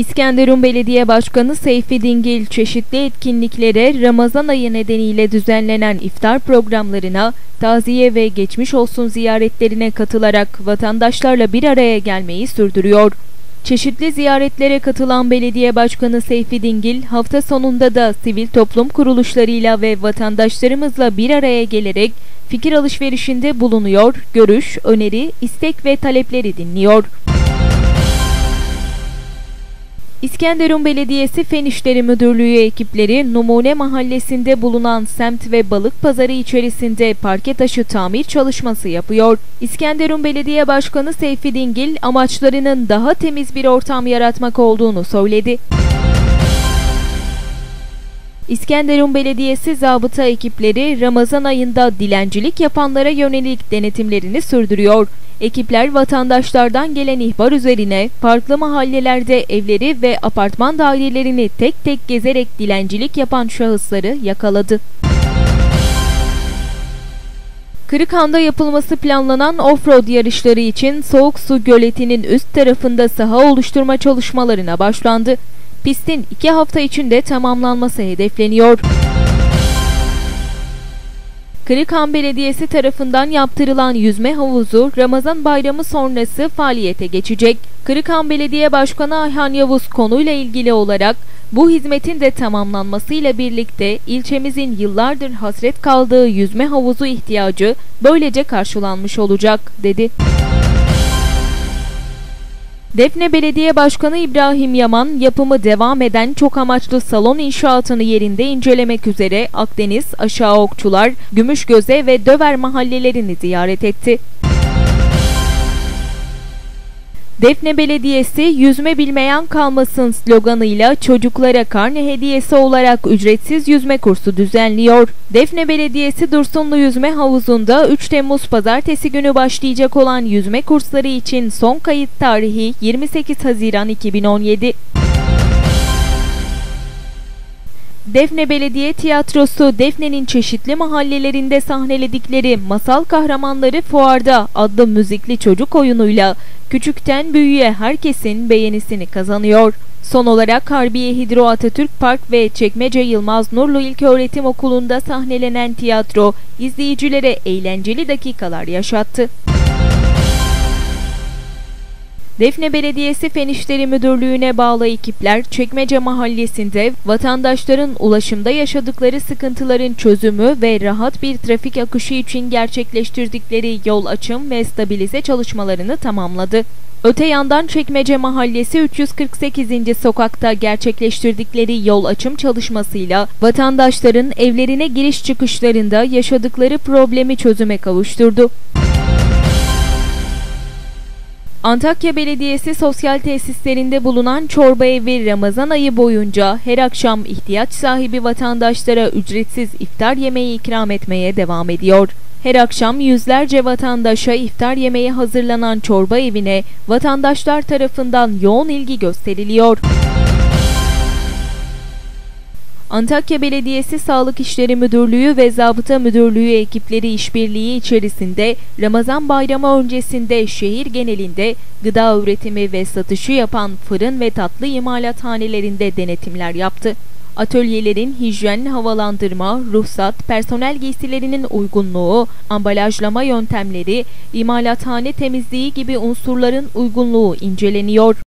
İskenderun Belediye Başkanı Seyfi Dingil, çeşitli etkinliklere Ramazan ayı nedeniyle düzenlenen iftar programlarına, taziye ve geçmiş olsun ziyaretlerine katılarak vatandaşlarla bir araya gelmeyi sürdürüyor. Çeşitli ziyaretlere katılan Belediye Başkanı Seyfi Dingil, hafta sonunda da sivil toplum kuruluşlarıyla ve vatandaşlarımızla bir araya gelerek fikir alışverişinde bulunuyor, görüş, öneri, istek ve talepleri dinliyor. İskenderun Belediyesi Fen İşleri Müdürlüğü ekipleri Numune Mahallesi'nde bulunan semt ve balık pazarı içerisinde parke taşı tamir çalışması yapıyor. İskenderun Belediye Başkanı Seyfi Dingil, amaçlarının daha temiz bir ortam yaratmak olduğunu söyledi. İskenderun Belediyesi zabıta ekipleri Ramazan ayında dilencilik yapanlara yönelik denetimlerini sürdürüyor. Ekipler vatandaşlardan gelen ihbar üzerine farklı mahallelerde evleri ve apartman dairelerini tek tek gezerek dilencilik yapan şahısları yakaladı. Kırıkhan'da yapılması planlanan off-road yarışları için Soğuksu Göleti'nin üst tarafında saha oluşturma çalışmalarına başlandı. Pistin 2 hafta içinde tamamlanması hedefleniyor. Kırıkhan Belediyesi tarafından yaptırılan yüzme havuzu Ramazan bayramı sonrası faaliyete geçecek. Kırıkhan Belediye Başkanı Ayhan Yavuz konuyla ilgili olarak bu hizmetin de tamamlanmasıyla birlikte ilçemizin yıllardır hasret kaldığı yüzme havuzu ihtiyacı böylece karşılanmış olacak, dedi. Defne Belediye Başkanı İbrahim Yaman, yapımı devam eden çok amaçlı salon inşaatını yerinde incelemek üzere Akdeniz, Aşağı Okçular, Gümüşgöze ve Döver mahallelerini ziyaret etti. Defne Belediyesi, "Yüzme bilmeyen kalmasın" sloganıyla çocuklara karne hediyesi olarak ücretsiz yüzme kursu düzenliyor. Defne Belediyesi Dursunlu Yüzme Havuzu'nda 3 Temmuz Pazartesi günü başlayacak olan yüzme kursları için son kayıt tarihi 28 Haziran 2017. Defne Belediye Tiyatrosu, Defne'nin çeşitli mahallelerinde sahneledikleri Masal Kahramanları Fuarda adlı müzikli çocuk oyunuyla küçükten büyüğe herkesin beğenisini kazanıyor. Son olarak Harbiye Hidro Atatürk Park ve Çekmece Yılmaz Nurlu İlköğretim Okulu'nda sahnelenen tiyatro izleyicilere eğlenceli dakikalar yaşattı. Defne Belediyesi Fen İşleri Müdürlüğü'ne bağlı ekipler Çekmece Mahallesi'nde vatandaşların ulaşımda yaşadıkları sıkıntıların çözümü ve rahat bir trafik akışı için gerçekleştirdikleri yol açım ve stabilize çalışmalarını tamamladı. Öte yandan Çekmece Mahallesi 348. sokakta gerçekleştirdikleri yol açım çalışmasıyla vatandaşların evlerine giriş çıkışlarında yaşadıkları problemi çözüme kavuşturdu. Antakya Belediyesi sosyal tesislerinde bulunan çorba evi Ramazan ayı boyunca her akşam ihtiyaç sahibi vatandaşlara ücretsiz iftar yemeği ikram etmeye devam ediyor. Her akşam yüzlerce vatandaşa iftar yemeği hazırlanan çorba evine vatandaşlar tarafından yoğun ilgi gösteriliyor. Antakya Belediyesi Sağlık İşleri Müdürlüğü ve Zabıta Müdürlüğü ekipleri işbirliği içerisinde Ramazan bayramı öncesinde şehir genelinde gıda üretimi ve satışı yapan fırın ve tatlı imalathanelerinde denetimler yaptı. Atölyelerin hijyen, havalandırma, ruhsat, personel giysilerinin uygunluğu, ambalajlama yöntemleri, imalathane temizliği gibi unsurların uygunluğu inceleniyor.